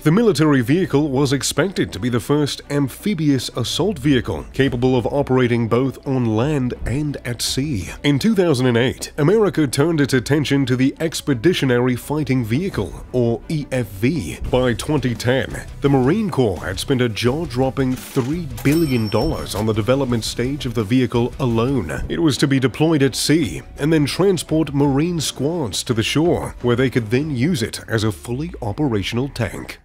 The military vehicle was expected to be the first amphibious assault vehicle capable of operating both on land and at sea. In 2008, America turned its attention to the Expeditionary Fighting Vehicle, or EFV. By 2010, the Marine Corps had spent a jaw-dropping $3 billion on the development stage of the vehicle alone. It was to be deployed at sea and then transport Marine squads to the shore, where they could then use it as a fully operational tank.